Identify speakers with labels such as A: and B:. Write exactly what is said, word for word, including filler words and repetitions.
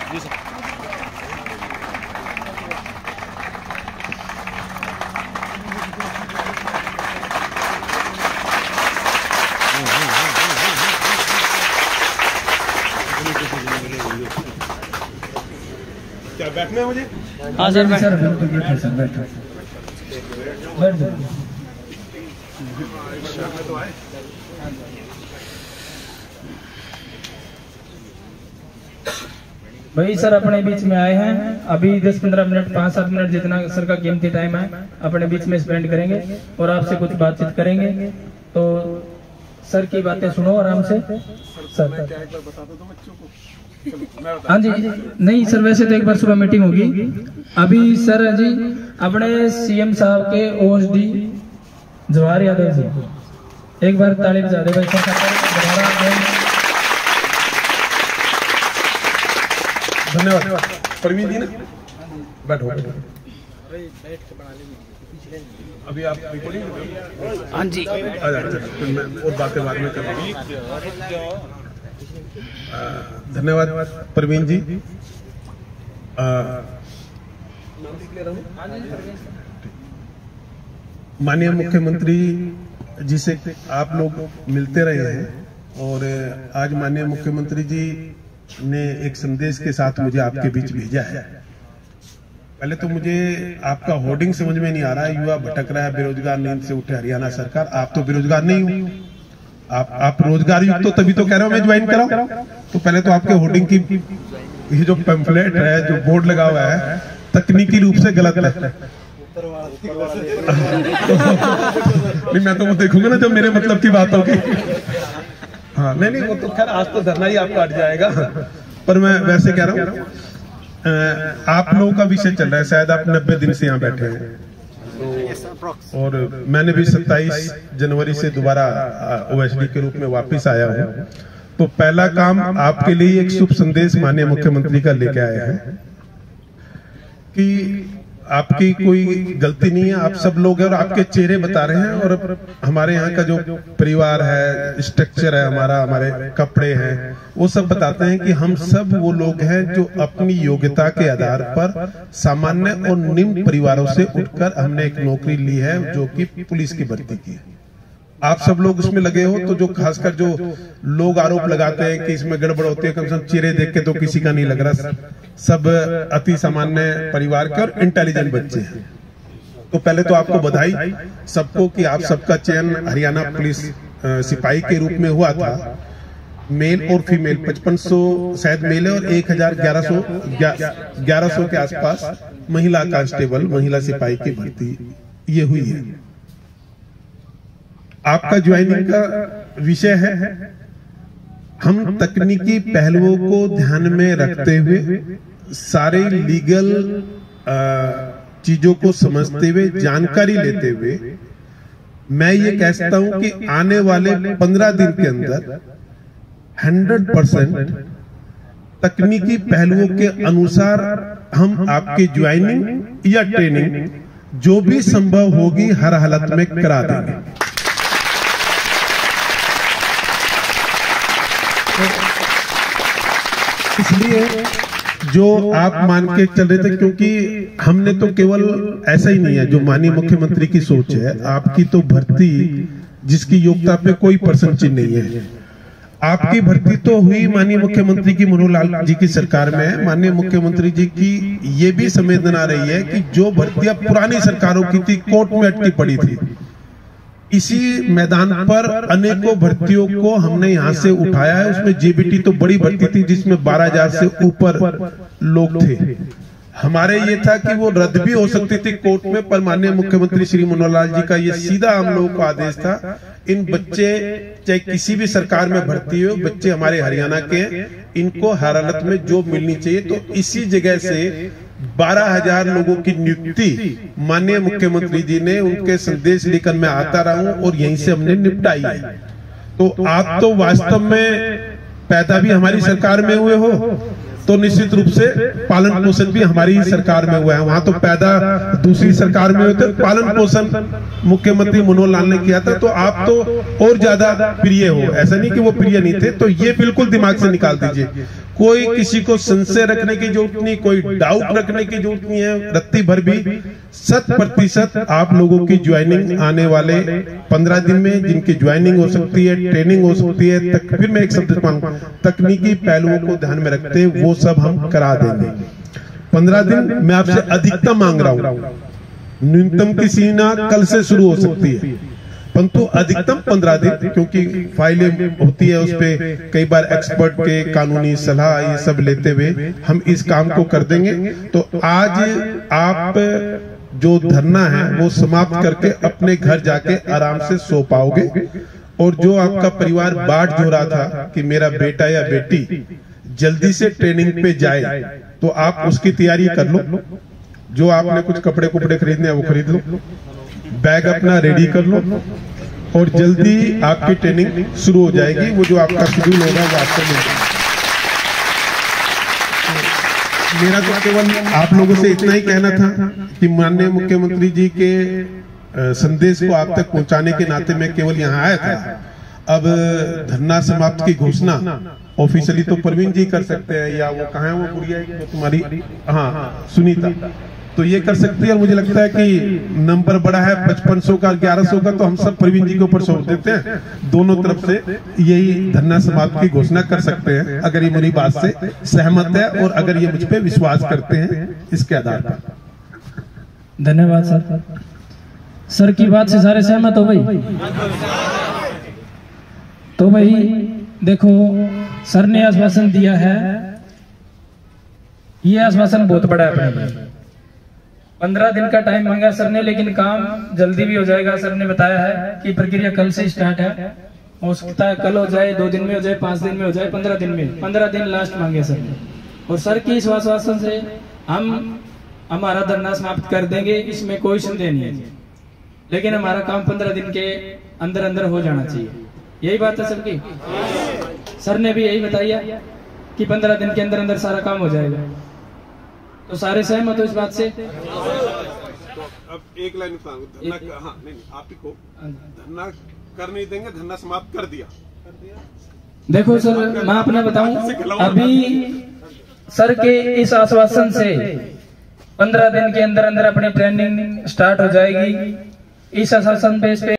A: क्या बैठना है मुझे?
B: हाँ सर
C: सर बिल्कुल सर बैठो बैठ जाओ। भाई सर अपने बीच में आए हैं, अभी दस पंद्रह मिनट पाँच सात मिनट जितना सर का कीमती टाइम है अपने बीच में स्पेंड करेंगे और आपसे कुछ बातचीत करेंगे। तो सर की बातें सुनो आराम से। सर हाँ जी नहीं सर, वैसे तो एक बार सुबह मीटिंग होगी। अभी सर जी अपने सीएम साहब के ओएसडी जवाहर यादव जी, एक बार ताली बजा दे भाई।
A: धन्यवाद परवीन जी ना, बैठो अभी आप रिकॉर्डिंग।
B: हाँ जी
A: मैं और बातें बाद में करूँगा। धन्यवाद परवीन जी। माननीय मुख्यमंत्री जी से आप लोग मिलते रहे हैं और आज माननीय मुख्यमंत्री जी ने एक संदेश के साथ मुझे आपके बीच भेजा है। पहले तो मुझे आपका होर्डिंग समझ में नहीं आ रहा है, युवा भटक रहा है, बेरोजगार नींद से उठे हरियाणा सरकार। आप तो बेरोजगार नहीं हो, आप आप रोजगार युक्त तो तभी तो कह रहे हो मैं ज्वाइन कराऊं। तो पहले तो आपके होर्डिंग की ये जो पैम्फलेट है, जो बोर्ड लगा हुआ है, तकनीकी रूप से गलत है। नहीं मैं तो वो देखूंगा ना जब मेरे मतलब की बात होगी। हाँ नहीं नहीं वो तो खैर आज तो धरना ही आपका हट जाएगा, पर मैं वैसे कह रहा हूँ आप लोगों का विषय चल रहा है, शायद आप नब्बे दिन से यहाँ बैठे हैं। तो और मैंने भी सत्ताईस जनवरी से दोबारा ओएसडी के रूप में वापस आया हूँ। तो पहला काम आपके लिए एक शुभ संदेश माननीय मुख्यमंत्री का लेके आए हैं कि आपकी कोई गलती नहीं है, आप सब लोग हैं और आपके चेहरे बता रहे हैं। और हमारे यहाँ का जो परिवार है, स्ट्रक्चर है हमारा, हमारे कपड़े हैं, वो सब बताते हैं कि हम सब वो लोग हैं जो अपनी योग्यता के आधार पर सामान्य और निम्न परिवारों से उठकर हमने एक नौकरी ली है जो कि पुलिस की भर्ती की है। आप सब लोग उसमें लगे हो, तो जो खासकर जो लोग आरोप लगाते हैं कि इसमें गड़बड़ होती है, कम से कम चेहरे देख के तो किसी का नहीं लग रहा, सब अति सामान्य परिवार के और इंटेलिजेंट बच्चे हैं। तो पहले तो आपको बधाई सबको कि आप सबका चयन हरियाणा पुलिस सिपाही के रूप में हुआ था। मेल और फीमेल पचपन सौ शायद मेल है और एक हजार ग्यारह सौ ग्यारह सौ के आसपास महिला कांस्टेबल, महिला सिपाही की भर्ती ये हुई है। आपका ज्वाइनिंग का विषय है हम तकनीकी पहलुओं को ध्यान में रखते हुए सारे लीगल चीजों को समझते हुए, जानकारी लेते हुए, मैं ये कहता हूं कि आने वाले पंद्रह दिन के अंदर हंड्रेड परसेंट तकनीकी पहलुओं के अनुसार हम आपकी ज्वाइनिंग या ट्रेनिंग जो भी संभव होगी हर हालत में करा देंगे। इसलिए जो आप मान के चल रहे थे, क्योंकि हमने तो केवल ऐसा ही नहीं है जो माननीय मुख्यमंत्री की सोच है, आपकी तो भर्ती जिसकी योग्यता पे कोई प्रश्न चिन्ह नहीं है, आपकी भर्ती तो हुई माननीय मुख्यमंत्री की मनोहर लाल जी की सरकार में। माननीय मुख्यमंत्री जी की ये भी संवेदना रही है कि जो भर्तियां पुरानी सरकारों की थी, कोर्ट में अटकी पड़ी थी, इसी मैदान पर अनेकों भर्तियों को हमने यहां से उठाया है। उसमें जेबीटी तो बड़ी भर्ती थी जिसमें बारह हजार से ऊपर लोग थे। हमारे ये था कि वो रद्द भी हो सकती थी कोर्ट में, पर माननीय मुख्यमंत्री श्री मनोहर लाल जी का ये सीधा हम लोगों को आदेश था, इन बच्चे चाहे किसी भी सरकार में भर्ती हो, बच्चे हमारे हरियाणा के, इनको हर हालत में जॉब मिलनी चाहिए। तो इसी जगह से बारह हजार लोगों की नियुक्ति माननीय मुख्यमंत्री जी ने उनके संदेश लेकर मैं आता रहा हूं और यहीं से हमने निपटाई है। तो आप तो वास्तव में पैदा भी हमारी सरकार में हुए हो, तो निश्चित रूप से पालन पोषण भी हमारी सरकार में हुआ है। वहां तो पैदा दूसरी सरकार में होते, पालन पोषण मुख्यमंत्री मनोहर लाल ने किया था, तो आप तो और ज्यादा प्रिय हो, ऐसा नहीं कि वो प्रिय नहीं थे। तो ये बिल्कुल दिमाग से निकाल दीजिए, कोई किसी को संशय रखने की जरूरत नहीं, कोई डाउट रखने की जरूरत नहीं है। रत्ती भर भी शत प्रतिशत आप लोगों की ज्वाइनिंग आने वाले पंद्रह दिन में, जिनकी ज्वाइनिंग हो सकती है, ट्रेनिंग हो सकती है, तक, फिर मैं एक शब्द मांगू, तकनीकी पहलुओं को ध्यान में रखते वो सब हम करा देंगे। पंद्रह दिन मैं आपसे अधिकतम मांग रहा हूं, न्यूनतम की सीमा कल से शुरू हो सकती है, परंतु अधिकतम पंद्रह दिन, क्योंकि फाइलें होती है उस पे कई बार एक्सपर्ट के कानूनी सलाह ये सब लेते हुए हम इस काम को कर देंगे। तो आज आप जो धरना है वो समाप्त करके अपने घर जाके आराम से सो पाओगे। और जो आपका परिवार बाट जो रहा था कि मेरा बेटा या बेटी जल्दी से ट्रेनिंग पे जाए, तो आप उसकी तैयारी कर लो। जो आपने कुछ कपड़े कुपड़े खरीदने हैं वो खरीद लो, बैग अपना रेडी कर लो, और जल्दी आपकी ट्रेनिंग शुरू हो जाएगी। वो जो आपका शेड्यूल होगा वो आपको मिल जाएगा। मेरा तो केवल आप लोगों से इतना ही कहना था कि माननीय मुख्यमंत्री जी के संदेश को आप तक पहुंचाने के नाते मैं केवल यहाँ आया था। अब धरना समाप्त की घोषणा ऑफिशियली तो परवीन जी कर सकते हैं, या वो कहाँ है वो गुड़िया तुम्हारी, हाँ सुनीता, तो ये कर सकती है। और मुझे लगता है कि नंबर बड़ा है पचपन सौ का, ग्यारह सौ का, तो हम सब प्रवीण जी के ऊपर सौंप देते हैं। दोनों तरफ से यही धरना समाप्त की घोषणा कर सकते हैं, अगर ये मेरी बात से सहमत है और अगर ये मुझ पे विश्वास करते हैं इसके आधार पर।
C: धन्यवाद सर। सर की बात से सारे सहमत हो भाई? तो भाई देखो, सर ने आश्वासन दिया है, ये आश्वासन बहुत बड़ा है अपने। पंद्रह दिन का टाइम मांगा सर ने, लेकिन काम जल्दी भी हो जाएगा। सर ने बताया है कि प्रक्रिया कल से स्टार्ट है, हो सकता है कल हो जाए, दो दिन में हो जाए, पांच दिन में हो जाए, पंद्रह दिन में, पंद्रह दिन लास्ट मांगे सर ने। और सर की इस आश्वासन से हम हमारा धरना समाप्त कर देंगे, इसमें कोई संदेह नहीं है। लेकिन हमारा काम पंद्रह दिन के अंदर अंदर हो जाना चाहिए, यही बात है सबकी। सर ने भी यही बताया कि पंद्रह दिन के अंदर अंदर सारा काम हो जाएगा। तो सारे सहमत हो इस बात से?
A: तो अब एक लाइन धरना, हाँ नहीं आप ही को धरना कर नहीं देंगे, धरना समाप्त कर दिया।
C: देखो सर, मैं अपना बताऊं, अभी सर के इस आश्वासन से पंद्रह दिन के अंदर अंदर अपनी ट्रेनिंग स्टार्ट हो जाएगी। इस आश्वासन बेस पे